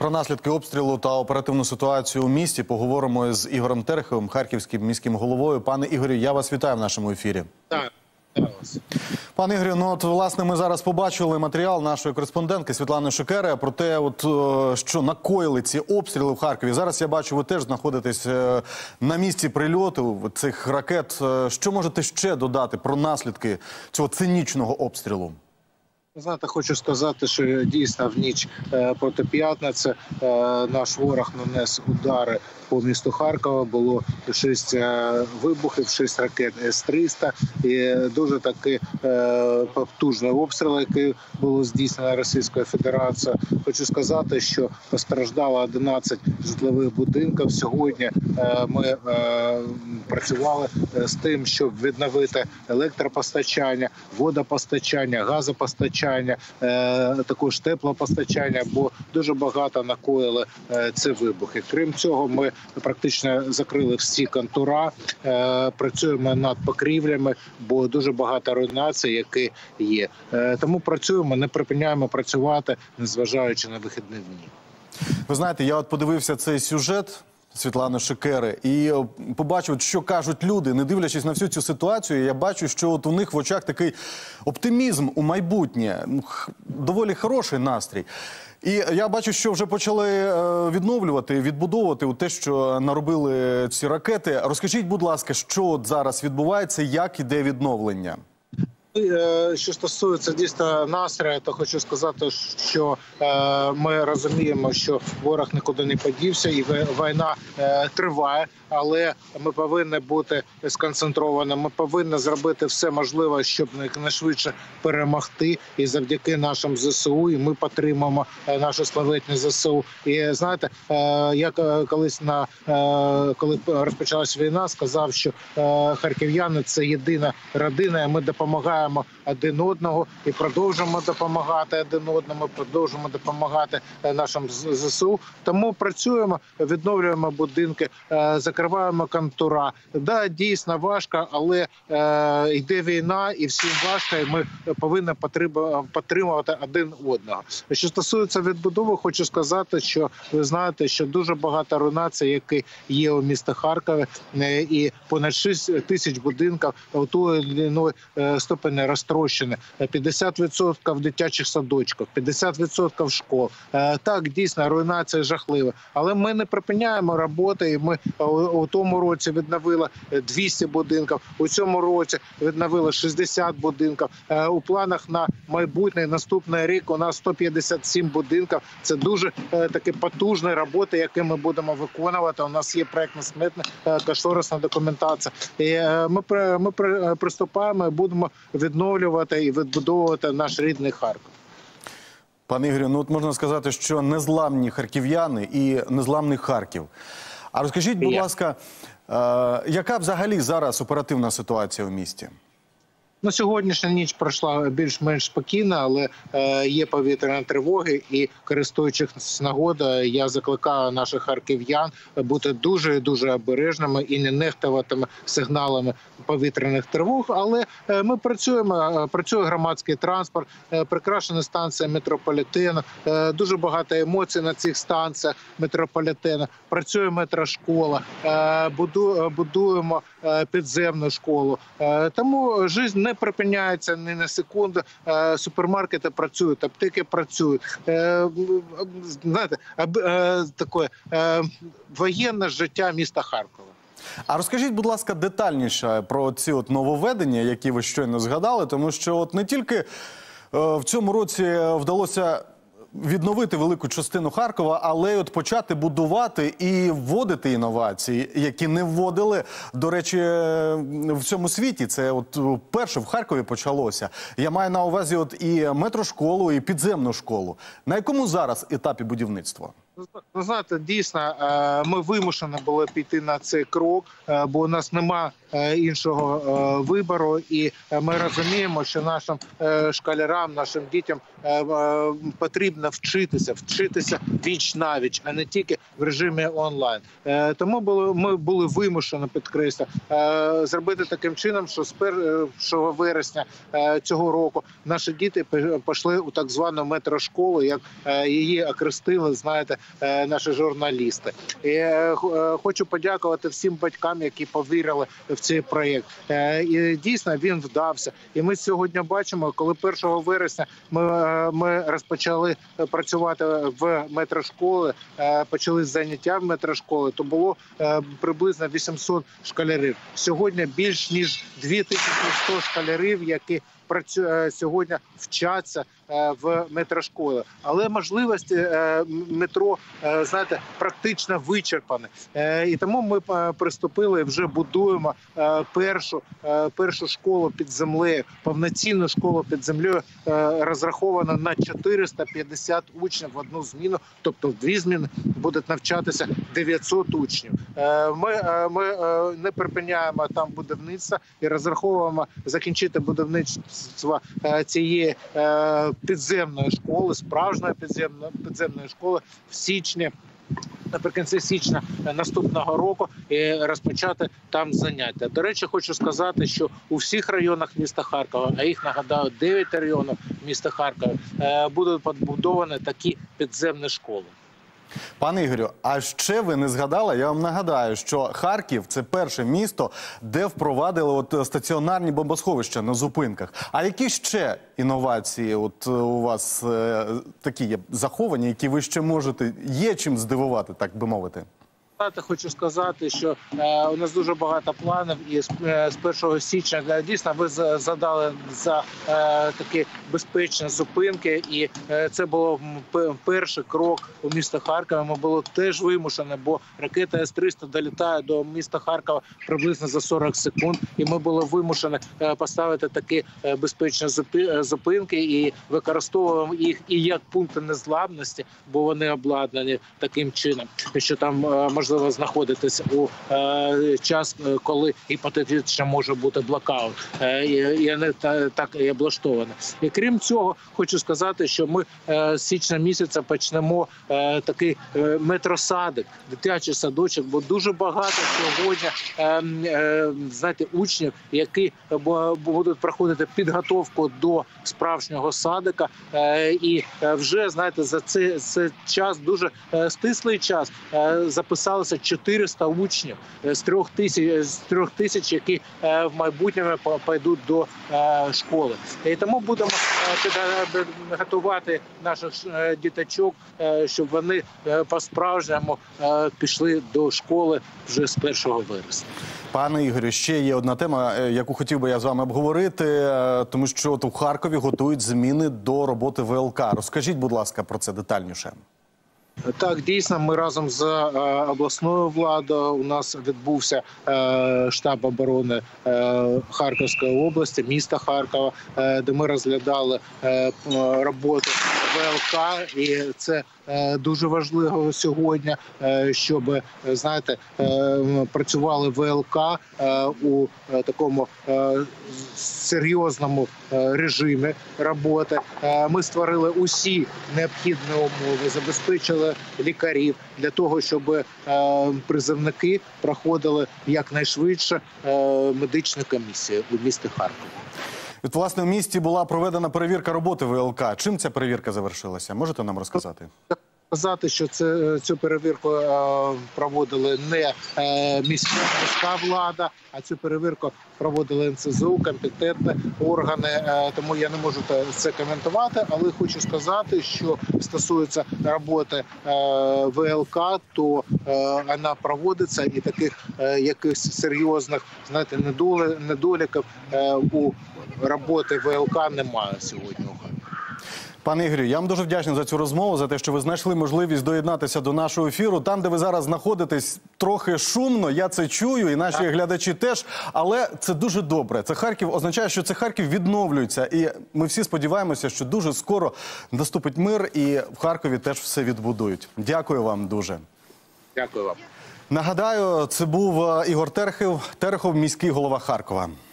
Про наслідки обстрілу та оперативну ситуацію у місті поговоримо з Ігорем Тереховим, харківським міським головою. Пане Ігорю, я вас вітаю в нашому ефірі. Так. Пане Ігорю, ну от, власне, ми зараз побачили матеріал нашої кореспондентки Світлани Шикери про те, що накоїли ці обстріли в Харкові. Зараз, я бачу, ви теж знаходитесь на місці прильоту цих ракет. Що можете ще додати про наслідки цього цинічного обстрілу? Знаєте, хочу сказати, що дійсно в ніч проти п'ятниці наш ворог нанес удари по місту Харкова. Було 6 вибухів, 6 ракет С-300 і дуже такий потужний обстріл, який було здійснено Російською Федерацією. Хочу сказати, що постраждало 11 житлових будинків. Сьогодні ми працювали з тим, щоб відновити електропостачання, водопостачання, газопостачання, також теплопостачання, бо дуже багато накоїли ці вибухи. Крім цього, ми практично закрили всі контура, працюємо над покрівлями, бо дуже багато руйнацій, які є. Тому працюємо, не припиняємо працювати, незважаючи на вихідні дні. Ви знаєте, я от подивився цей сюжет Світлани Шикери і побачив, що кажуть люди, не дивлячись на всю цю ситуацію. Я бачу, що от у них в очах такий оптимізм у майбутнє, доволі хороший настрій. І я бачу, що вже почали відновлювати, відбудовувати те, що наробили ці ракети. Розкажіть, будь ласка, що от зараз відбувається, як іде відновлення? Що стосується дійсно настрою, то хочу сказати, що ми розуміємо, що ворог нікуди не подівся і війна триває, але ми повинні бути сконцентрованими, ми повинні зробити все можливе, щоб якнайшвидше перемогти, і завдяки нашим ЗСУ, і ми підтримуємо нашу славетні ЗСУ. І знаєте, я колись, коли розпочалась війна, сказав, що харків'яни – це єдина родина, і ми допомагаємо один одного і продовжуємо допомагати один одному, продовжуємо допомагати нашим ЗСУ. Тому працюємо, відновлюємо будинки, закриваємо контура. Да, дійсно важко, але йде війна і всім важко, і ми повинні підтримувати один одного. Що стосується відбудови, хочу сказати, що ви знаєте, що дуже багато руйнацій, які є у місті Харкові, і понад 6 тисяч будинків у той ступені розтрощені, 50% дитячих садочків, 50% школ. Так, дійсно, руйнація жахлива. Але ми не припиняємо роботи, і ми у тому році відновили 200 будинків, у цьому році відновили 60 будинків. У планах на майбутній, наступний рік у нас 157 будинків. Це дуже такі потужні роботи, які ми будемо виконувати. У нас є проєктно-сметна кошторисна документація. І ми приступаємо і будемо відновлювати і відбудовувати наш рідний Харків. Пане Ігорю, ну от можна сказати, що незламні харків'яни і незламний Харків. А розкажіть, будь ласка, яка взагалі зараз оперативна ситуація в місті? На сьогоднішню ніч пройшла більш-менш спокійно, але є повітряні тривоги, і, користуючись нагодою, я закликаю наших харків'ян бути дуже і дуже обережними і не нехтуватими сигналами повітряних тривог. Але ми працюємо, працює громадський транспорт, прикрашені станції метрополітену, дуже багато емоцій на цих станціях метрополітену, працює метрошкола, будуємо підземну школу. Тому життя не припиняється ні на секунду. Супермаркети працюють, аптеки працюють. Знаєте, таке воєнне життя міста Харкова. А розкажіть, будь ласка, детальніше про ці от нововведення, які ви щойно згадали, тому що от не тільки в цьому році вдалося відновити велику частину Харкова, але от почати будувати і вводити інновації, які не вводили, до речі, в всьому світі. Це от перше в Харкові почалося. Я маю на увазі от і метрошколу, і підземну школу. На якому зараз етапі будівництва? Ви знаєте, дійсно, ми вимушені були піти на цей крок, бо у нас немає іншого вибору. І ми розуміємо, що нашим школярам, нашим дітям потрібно вчитися віч-навіч, а не тільки в режимі онлайн. Тому ми були вимушені, підкреслю, зробити таким чином, що з 1 вересня цього року наші діти пішли у так звану метрошколу, як її окрестили, знаєте, наші журналісти. І хочу подякувати всім батькам, які повірили в цей проєкт. І дійсно він вдався. І ми сьогодні бачимо, коли 1 вересня ми розпочали працювати в метрошколи, почали заняття в метрошколи, то було приблизно 800 школярів. Сьогодні більш ніж 2100 школярів, які сьогодні вчаться в метрошколи. Але можливості метро, знаєте, практично вичерпані. І тому ми приступили, вже будуємо першу школу під землею, повноцінну школу під землею, розрахована на 450 учнів в одну зміну, тобто в 2 зміни будуть навчатися 900 учнів. Ми не припиняємо там будівництво і розраховуємо закінчити будівництво цієї підземної школи, справжньої підземної школи в січні, наприкінці січня наступного року, і розпочати там заняття. До речі, хочу сказати, що у всіх районах міста Харкова, а їх, нагадаю, 9 районів міста Харкова, будуть побудовані такі підземні школи. Пане Ігорю, а ще ви не згадали, я вам нагадаю, що Харків – це перше місто, де впровадили стаціонарні бомбосховища на зупинках. А які ще інновації у вас такі є заховані, які ви ще можете, є чим здивувати, так би мовити? Хочу сказати, що у нас дуже багато планів, і з 1 січня дійсно ви задали за такі безпечні зупинки, і це було перший крок у міста Харкова. Ми були теж вимушені, бо ракета С-300 долітає до міста Харкова приблизно за 40 секунд, і ми були вимушені поставити такі безпечні зупинки і використовуємо їх і як пункти незламності, бо вони обладнані таким чином, що там можливо знаходитись у час, коли гіпотетично може бути блокаут. І вони так і облаштовані. І крім цього, хочу сказати, що ми з січня місяця почнемо такий метросадик, дитячий садочок, бо дуже багато сьогодні, знаєте, учнів, які будуть проходити підготовку до справжнього садика. І вже, знаєте, за цей час, дуже стислий час, записалися 400 учнів з 3000, які в майбутньому пойдуть до школи. І тому будемо готувати наших діточок, щоб вони по-справжньому пішли до школи вже з 1 вересня. Пане Ігорю, ще є одна тема, яку хотів би я з вами обговорити, тому що у Харкові готують зміни до роботи ВЛК. Розкажіть, будь ласка, про це детальніше. Так, дійсно, ми разом з обласною владою, у нас відбувся штаб оборони Харківської області, міста Харкова, де ми розглядали роботу ВЛК, і це дуже важливо сьогодні, щоб, знаєте, працювали ВЛК у такому серйозному режимі роботи. Ми створили усі необхідні умови, забезпечили лікарів для того, щоб призовники проходили якнайшвидше медичну комісію у місті Харкові. От, власне, в місті була проведена перевірка роботи ВЛК. Чим ця перевірка завершилася? Можете нам розказати? Сказати, що цю перевірку проводили не міська влада, а цю перевірку проводили НСЗУ, компетентні органи, тому я не можу це коментувати, але хочу сказати, що стосується роботи ВЛК, то вона проводиться, і таких якихось серйозних, знаєте, недоліків у роботи ВЛК немає сьогодні. Пане Ігорю, я вам дуже вдячний за цю розмову, за те, що ви знайшли можливість доєднатися до нашого ефіру. Там, де ви зараз знаходитесь, трохи шумно, я це чую, і наші глядачі теж, але це дуже добре. Це Харків означає, що це Харків відновлюється, і ми всі сподіваємося, що дуже скоро наступить мир, і в Харкові теж все відбудують. Дякую вам дуже. Дякую вам. Нагадаю, це був Ігор Терехов, міський голова Харкова.